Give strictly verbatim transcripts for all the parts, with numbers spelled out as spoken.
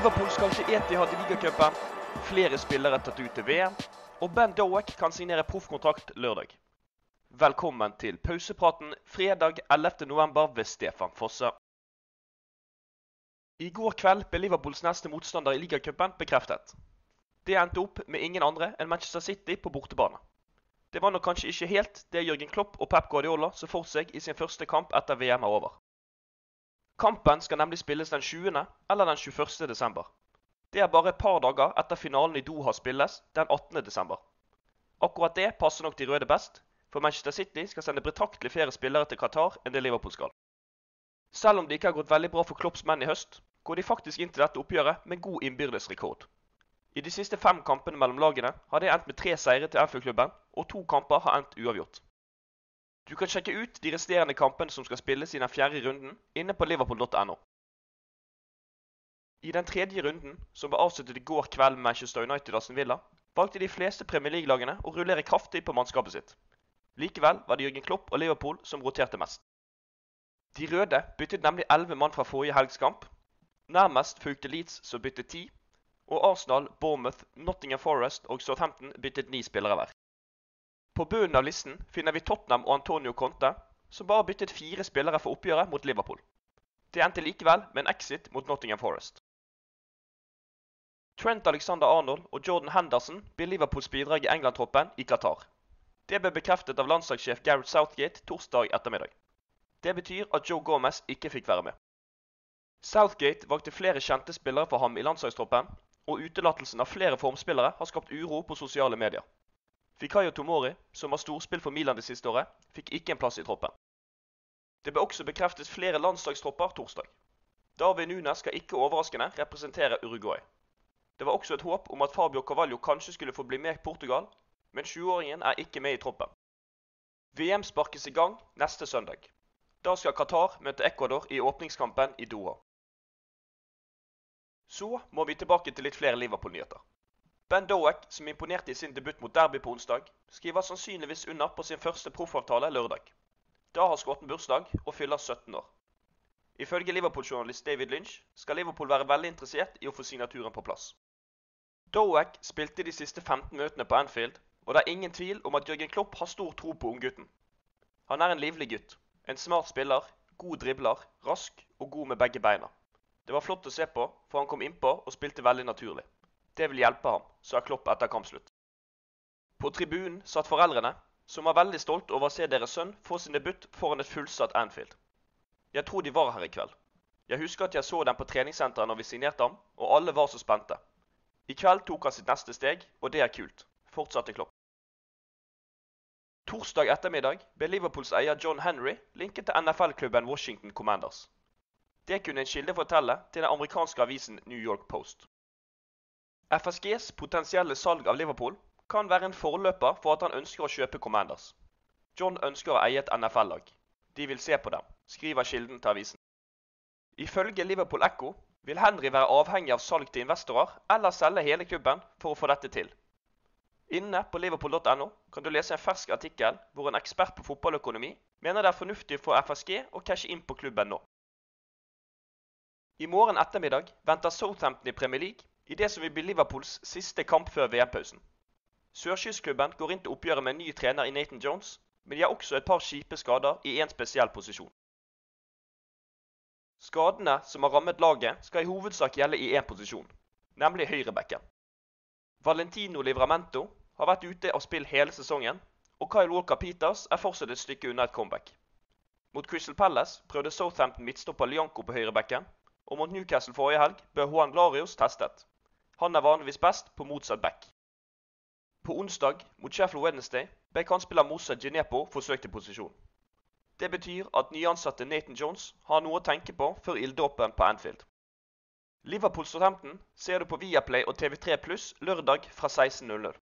Liverpool skal til Etihad i ligacupen, flere spillere tatt ut til V M, og Ben Doak kan signere proffkontrakt lørdag. Velkommen til pausepraten fredag ellevte november ved Stefan Fosse. I går kveld ble Liverpools neste motstander i ligacupen bekreftet. Det endte opp med ingen andre enn Manchester City på bortebane. Det var nok kanskje ikke helt det Jürgen Klopp og Pep Guardiola så for seg i sin første kamp etter V M er over. Kampen skal nemlig spilles den tjuende eller den tjueførste desember. Det er bare et par dager etter finalen i Doha spilles den attende desember. Akkurat det passer nok de røde best, for Manchester City skal sende betraktelig flere spillere til Qatar enn det Liverpool skal. Selv om det ikke har gått veldig bra for Klopps menn i høst, går de faktisk inn til dette oppgjøret med god innbyrdes rekord. I de siste fem kampene mellom lagene har det endt med tre seire til Anfield-klubben, og to kamper har endt uavgjort. Du kan sjekke ut de resterende kampene som skal spilles i den fjerde runden inne på liverpool punktum no. I den tredje runden, som ble avsluttet i går kveld med Manchester United Aston Villa, valgte de fleste Premier League-lagene å rullere kraftig på mannskapet sitt. Likevel var det Jürgen Klopp og Liverpool som roterte mest. De røde byttet nemlig elleve mann fra forrige helgs kamp. Nærmest fulgte Leeds som byttet ti, og Arsenal, Bournemouth, Nottingham Forest og Southampton byttet ni spillere hver. På bunnen av listen finner vi Tottenham og Antonio Conte, som bare byttet fire spillere for oppgjøret mot Liverpool. Det endte likevel med en exit mot Nottingham Forest. Trent Alexander-Arnold og Jordan Henderson blir Liverpools bidrag i England-troppen i Qatar. Det ble bekreftet av landslagssjef Gareth Southgate torsdag ettermiddag. Det betyr at Joe Gomez ikke fikk være med. Southgate valgte flere kjente spillere for ham i landslagstroppen, og utelattelsen av flere formspillere har skapt uro på sosiale medier. Fikayo Tomori, som har storspill for Milan det siste året, fikk ikke en plass i troppen. Det ble også bekreftet flere landslagstropper torsdag. Darwin Núñez skal ikke overraskende representere Uruguay. Det var også et håp om at Fabio Carvalho kanskje skulle få bli med i Portugal, men tjueåringen er ikke med i troppen. V M sparkes i gang neste søndag. Da skal Qatar møte Ecuador i åpningskampen i Doha. Så må vi tilbake til litt flere Liverpool-nyheter. Ben Doak, som imponerte i sin debut mot Derby på onsdag, skriver sannsynligvis under på sin første proffavtale lørdag. Da har skotten bursdag og fyller sytten år. Ifølge Liverpool-journalist David Lynch skal Liverpool være veldig interessert i å få signaturen på plass. Doak spilte de siste femten møtene på Anfield, og det er ingen tvil om at Jürgen Klopp har stor tro på unggutten. Han er en livlig gutt, en smart spiller, god dribler, rask og god med begge beina. Det var flott å se på, for han kom innpå og spilte veldig naturlig. Det vil hjelpe ham, sa Klopp etter kampslutt. På tribunen satt foreldrene, som var veldig stolt over å se deres sønn få sin debut foran et fullsatt Anfield. Jeg tror de var her i kveld. Jeg husker at jeg så dem på treningssenteret når vi signerte ham, og alle var så spente. I kveld tok han sitt neste steg, og det er kult, fortsatte Klopp. Torsdag ettermiddag ble Liverpools eier John Henry linket til N F L-klubben Washington Commanders. Det kunne en kilde fortelle til den amerikanske avisen New York Post. F S G's potensielle salg av Liverpool kan være en forløper for at han ønsker å kjøpe Commanders. John ønsker å eie et N F L-lag. De vil se på dem, skriver kilden til avisen. Ifølge Liverpool Echo vil Henry være avhengig av salg til investorer eller selge hele klubben for å få dette til. Inne på liverpool punktum no kan du lese en fersk artikkel hvor en ekspert på fotballøkonomi mener det er fornuftig for F S G å cashe inn på klubben nå. I morgen ettermiddag venter Southampton i Premier League i det som vil bli Liverpools siste kamp før V M-pausen. Sørkystklubben går inn til oppgjøret med en ny trener i Nathan Jones, men de har også et par kjipe skader i en spesiell posisjon. Skadene som har rammet laget skal i hovedsak gjelde i en posisjon, nemlig høyrebekken. Valentino Livramento har vært ute av spill hele sesongen, og Kyle Walker-Peters er fortsatt et stykke unna et comeback. Mot Crystal Palace prøvde Southampton midtstopper Lianco på høyrebekken, og mot Newcastle forrige helg ble Juan Glarius testet. Han er vanligvis best på motsatt back. På onsdag mot Sheffield Wednesday ble kantspiller Moussa Djenepo forsøkt i posisjon. Det betyr at nyansatte Nathan Jones har noe å tenke på før ilddåpen på Anfield. Liverpool Southampton ser du på Viaplay og T V tre pluss lørdag fra seksten null null.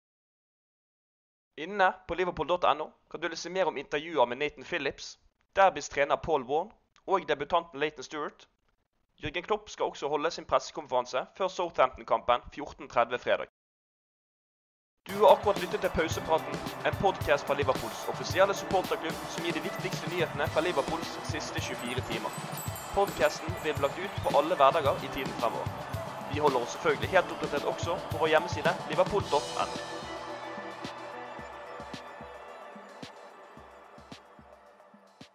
Inne på liverpool punktum no kan du lese mer om intervjuer med Nathan Phillips, Derbys trener Paul Vaughan og debutanten Leighton Stewart. Jürgen Klopp skal også holde sin pressekonferanse før Southampton-kampen fjorten tretti fredag. Du har akkurat lyttet til Pausepraten, en podcast fra Liverpools offisielle supporterklubb som gir de viktigste nyhetene fra Liverpools siste tjuefire timer. Podcasten blir lagt ut på alle hverdager i tiden fremover. Vi holder oss selvfølgelig helt oppdatert også på vår hjemmeside liverpool punktum no.